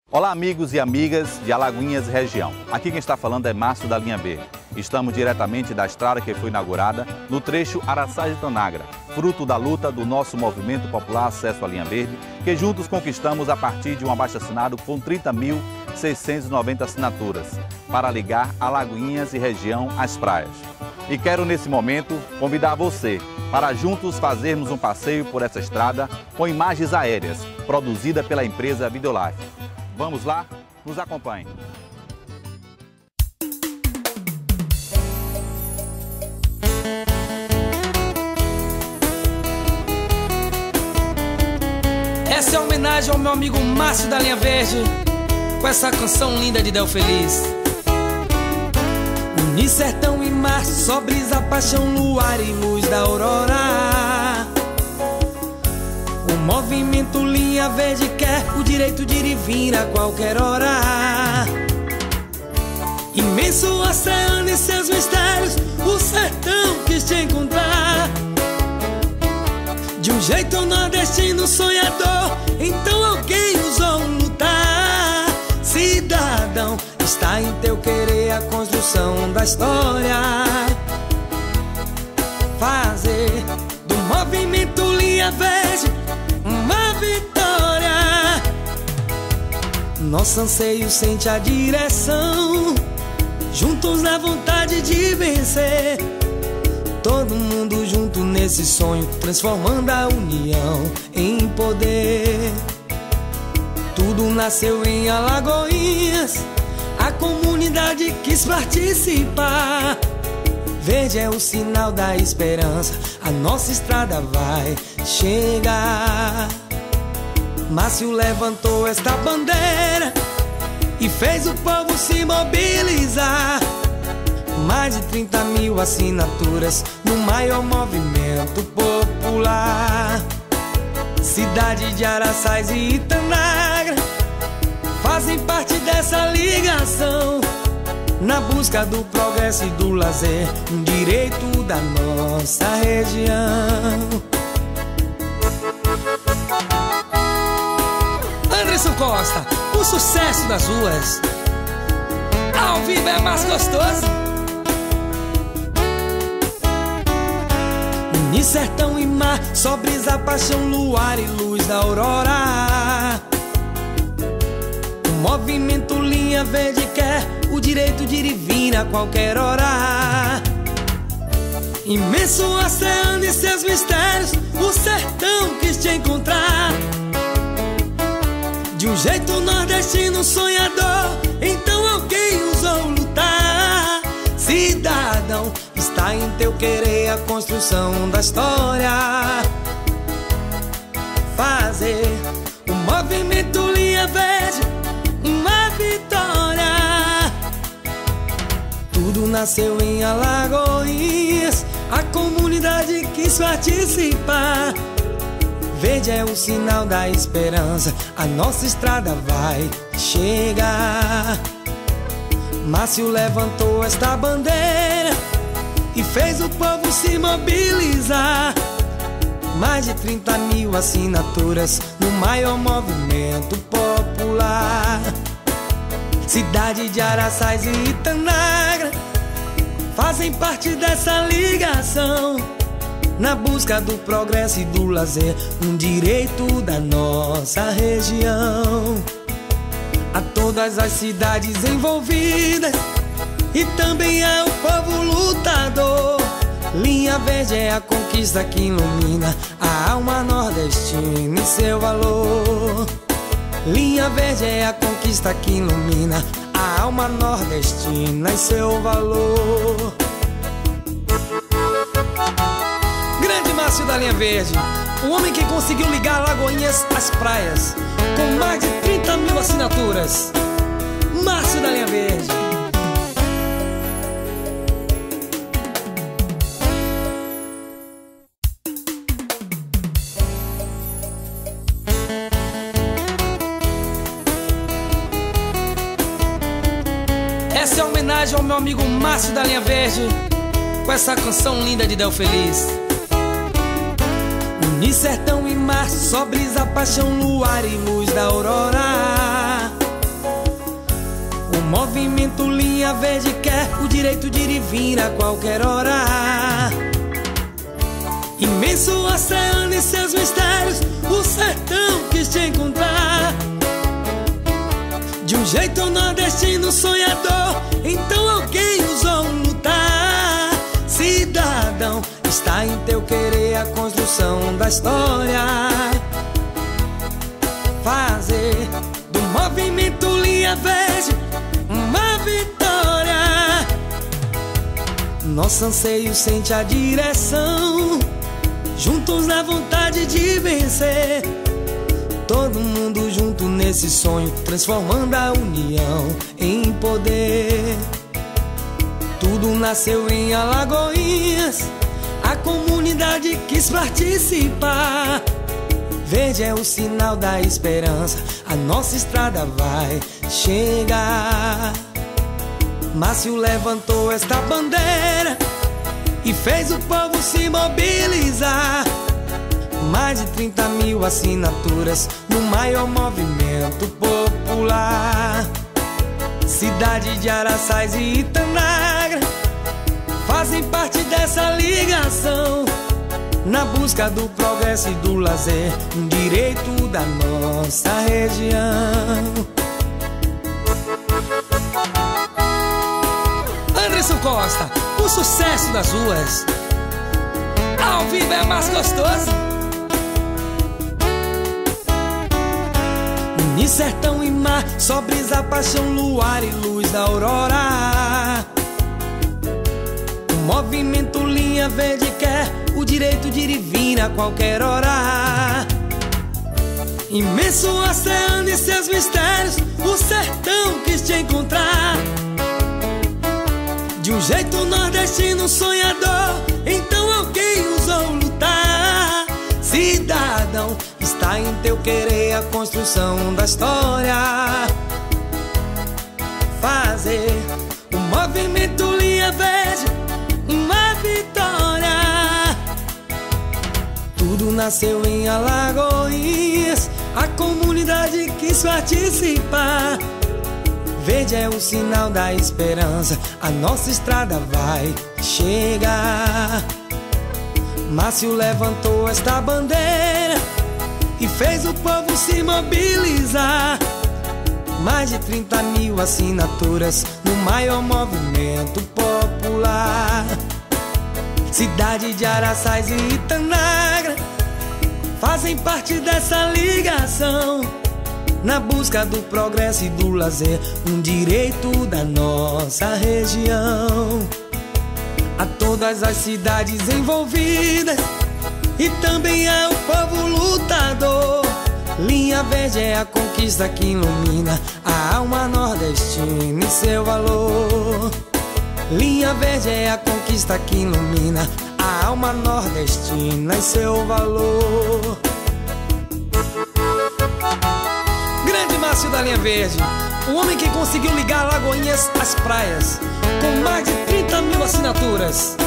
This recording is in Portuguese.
Olá amigos e amigas de Alagoinhas e região. Aqui quem está falando é Márcio da Linha Verde. Estamos diretamente da estrada que foi inaugurada no trecho Araçás de Tanagra, fruto da luta do nosso movimento popular Acesso à Linha Verde, que juntos conquistamos a partir de um abaixo-assinado com 30.690 assinaturas para ligar Alagoinhas e região às praias. E quero nesse momento convidar você para juntos fazermos um passeio por essa estrada com imagens aéreas, produzida pela empresa Videolife. Vamos lá? Nos acompanhe. Essa é a homenagem ao meu amigo Márcio da Linha Verde, com essa canção linda de Del Feliz. Unir sertão e mar, só brisa, paixão, luar e luz da aurora. O movimento Linha Verde quer o direito de ir e vir a qualquer hora. Imenso oceano e seus mistérios, o sertão quis te encontrar. De um jeito nordestino sonhador, então alguém ousou lutar. Cidadão, está em teu querer a construção da história. Fazer do movimento Linha Verde uma vitória. Nosso anseio sente a direção, juntos na vontade de vencer. Todo mundo junto nesse sonho, transformando a união em poder. Tudo nasceu em Alagoinhas, a comunidade quis participar. Verde é o sinal da esperança, a nossa estrada vai chegar. Márcio levantou esta bandeira e fez o povo se mobilizar. Mais de 30.000 assinaturas no maior movimento popular. Cidade de Araçás e Tanagra fazem parte dessa ligação, na busca do progresso e do lazer, um direito da nossa região. Anderson Costa, o sucesso das ruas. Ao vivo é mais gostoso. Unir sertão e mar, só brisa, paixão, luar e luz da aurora. O movimento Linha Verde quer o direito de ir e vir a qualquer hora. Imenso oceano e seus mistérios, o sertão quis te encontrar. De um jeito nordestino sonhador, então alguém ousou lutar. Cidadão, está em teu querer a construção da história. Fazer o movimento Linha Verde uma vitória. Tudo nasceu em Alagoinhas, a comunidade quis participar. Verde é o sinal da esperança, a nossa estrada vai chegar. Márcio levantou esta bandeira e fez o povo se mobilizar. Mais de 30.000 assinaturas no maior movimento popular. Cidade de Araçás e Tanagra fazem parte dessa ligação, na busca do progresso e do lazer, um direito da nossa região. A todas as cidades envolvidas e também ao povo lutador, Linha Verde é a conquista que ilumina a alma nordestina e seu valor. Linha Verde é a conquista que ilumina a alma nordestina e seu valor. Grande Márcio da Linha Verde, o homem que conseguiu ligar Alagoinhas às praias, com mais de 30.000 assinaturas. Márcio da Linha Verde. Essa é a homenagem ao meu amigo Márcio da Linha Verde, com essa canção linda de Del Feliz. Unir sertão e mar, só brisa, paixão, luar e luz da aurora. movimento Linha Verde quer o direito de ir e vir a qualquer hora. Imenso oceano e seus mistérios, o sertão quis te encontrar. De um jeito nordestino sonhador, então alguém ousou lutar. Cidadão, está em teu querer a construção da história. Fazer do movimento Linha Verde uma vitória. Nosso anseio sente a direção, juntos na vontade de vencer. Todo mundo junto nesse sonho, transformando a união em poder. Tudo nasceu em Alagoinhas, a comunidade quis participar. Verde é o sinal da esperança, a nossa estrada vai chegar. Márcio levantou esta bandeira e fez o povo se mobilizar. Mais de 30 mil assinaturas no maior movimento popular. Cidade de Araçás e Itanagra fazem parte dessa ligação, na busca do progresso e do lazer, um direito da nossa região. Anderson Costa, o sucesso das ruas. Ao vivo é mais gostoso. Unir sertão e mar, só brisa, paixão, luar e luz da aurora. O movimento Linha Verde quer o direito de ir e vir a qualquer hora. Imenso oceano e seus mistérios, o sertão quis te encontrar. De um jeito nordestino sonhador, então alguém ousou lutar. Cidadão, está em teu querer a construção da história. Fazer o movimento Linha Verde uma vitória. Tudo nasceu em Alagoinhas, a comunidade quis participar. Verde é o sinal da esperança, a nossa estrada vai chegar. Márcio levantou esta bandeira e fez o povo se mobilizar. Mais de 30 mil assinaturas no maior movimento popular. Cidade de Araçás e Itanagra fazem parte dessa ligação, na busca do progresso e do lazer, um direito da nossa região. A todas as cidades envolvidas e também ao povo lutador, Linha Verde é a conquista que ilumina a alma nordestina e seu valor. Linha Verde é a conquista que ilumina a alma nordestina e seu valor. Grande Márcio da Linha Verde, o homem que conseguiu ligar Alagoinhas às praias, com mais de 30 mil assinaturas.